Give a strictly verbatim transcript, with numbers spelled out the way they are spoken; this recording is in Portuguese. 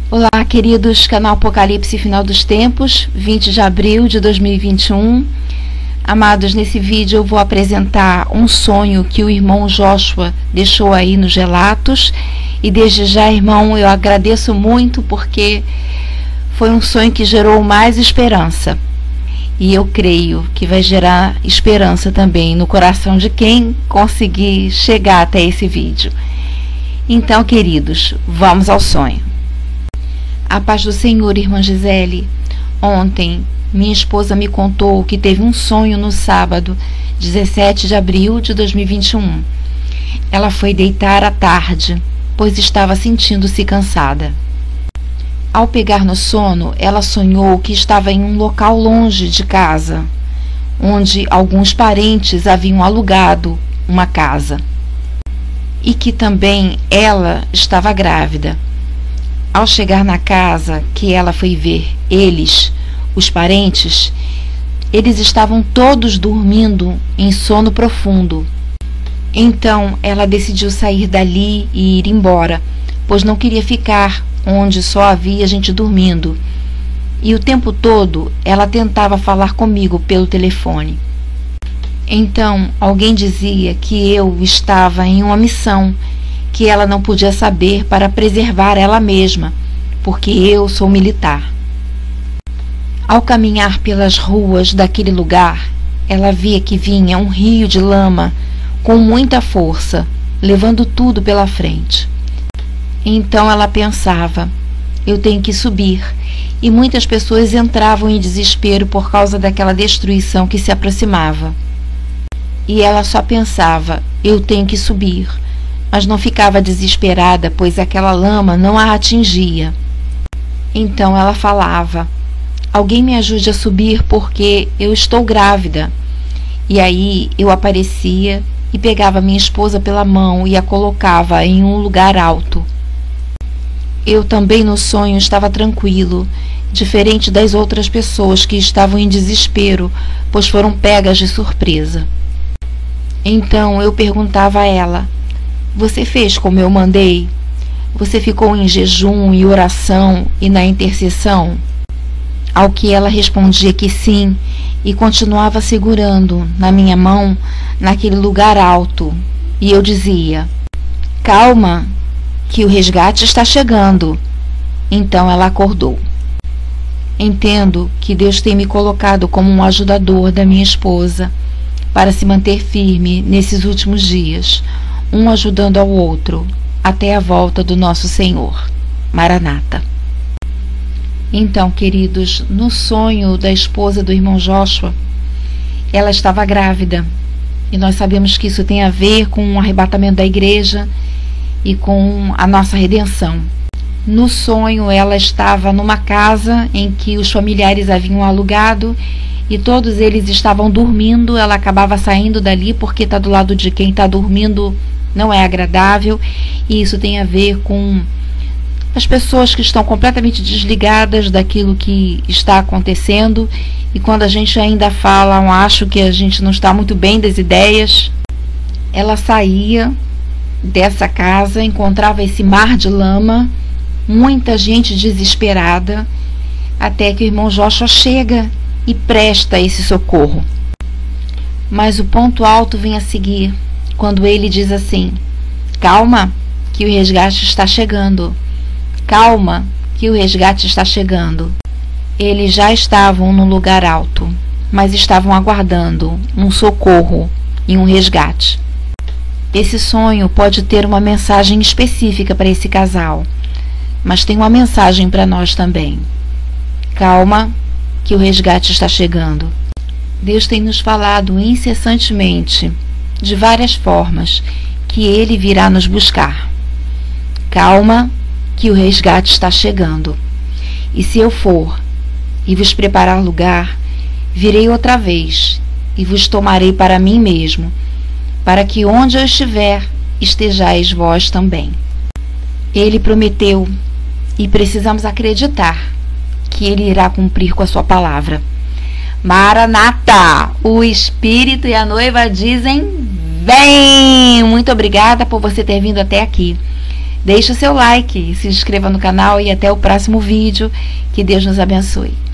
Olá, queridos, canal Apocalipse Final dos Tempos, vinte de abril de dois mil e vinte e um. Amados, nesse vídeo eu vou apresentar um sonho que o irmão Joshua deixou aí nos relatos. E desde já, irmão, eu agradeço muito porque foi um sonho que gerou mais esperança. E eu creio que vai gerar esperança também no coração de quem conseguir chegar até esse vídeo. Então, queridos, vamos ao sonho. A paz do Senhor, irmã Gisele. Ontem, minha esposa me contou que teve um sonho no sábado, dezessete de abril de dois mil e vinte e um. Ela foi deitar à tarde, pois estava sentindo-se cansada. Ao pegar no sono, ela sonhou que estava em um local longe de casa, onde alguns parentes haviam alugado uma casa, e que também ela estava grávida. Ao chegar na casa que ela foi ver eles, os parentes, eles estavam todos dormindo em sono profundo. Então ela decidiu sair dali e ir embora, pois não queria ficar onde só havia gente dormindo. E o tempo todo ela tentava falar comigo pelo telefone. Então alguém dizia que eu estava em uma missão que ela não podia saber para preservar ela mesma, porque eu sou militar. Ao caminhar pelas ruas daquele lugar, ela via que vinha um rio de lama com muita força, levando tudo pela frente. Então ela pensava, eu tenho que subir, e muitas pessoas entravam em desespero por causa daquela destruição que se aproximava. E ela só pensava, eu tenho que subir, mas não ficava desesperada, pois aquela lama não a atingia. Então ela falava, alguém me ajude a subir porque eu estou grávida. E aí eu aparecia e pegava minha esposa pela mão e a colocava em um lugar alto. Eu também no sonho estava tranquilo, diferente das outras pessoas que estavam em desespero, pois foram pegas de surpresa. Então eu perguntava a ela, você fez como eu mandei? Você ficou em jejum e oração e na intercessão? Ao que ela respondia que sim, e continuava segurando na minha mão naquele lugar alto. E eu dizia, calma, que o resgate está chegando. Então ela acordou. Entendo que Deus tem me colocado como um ajudador da minha esposa para se manter firme nesses últimos dias, um ajudando ao outro, até a volta do nosso Senhor. Maranata. Então, queridos, no sonho da esposa do irmão Joshua, ela estava grávida, e nós sabemos que isso tem a ver com o arrebatamento da igreja e com a nossa redenção. No sonho, ela estava numa casa em que os familiares haviam alugado, e todos eles estavam dormindo. Ela acabava saindo dali porque está do lado de quem está dormindo não é agradável, e isso tem a ver com as pessoas que estão completamente desligadas daquilo que está acontecendo, e quando a gente ainda fala, eu acho que a gente não está muito bem das ideias. Ela saía dessa casa, encontrava esse mar de lama, muita gente desesperada, até que o irmão Joshua chega e presta esse socorro. Mas o ponto alto vem a seguir, quando ele diz assim, calma, que o resgate está chegando. Calma, que o resgate está chegando. Eles já estavam no lugar alto, mas estavam aguardando um socorro e um resgate. Esse sonho pode ter uma mensagem específica para esse casal, mas tem uma mensagem para nós também. Calma, que o resgate está chegando. Deus tem nos falado incessantemente, de várias formas, que Ele virá nos buscar. Calma, que o resgate está chegando. E se eu for e vos preparar lugar, virei outra vez e vos tomarei para mim mesmo, para que onde eu estiver, estejais vós também. Ele prometeu, e precisamos acreditar que Ele irá cumprir com a sua palavra. Maranata! O Espírito e a noiva dizem, vem! Muito obrigada por você ter vindo até aqui. Deixe o seu like, se inscreva no canal e até o próximo vídeo. Que Deus nos abençoe.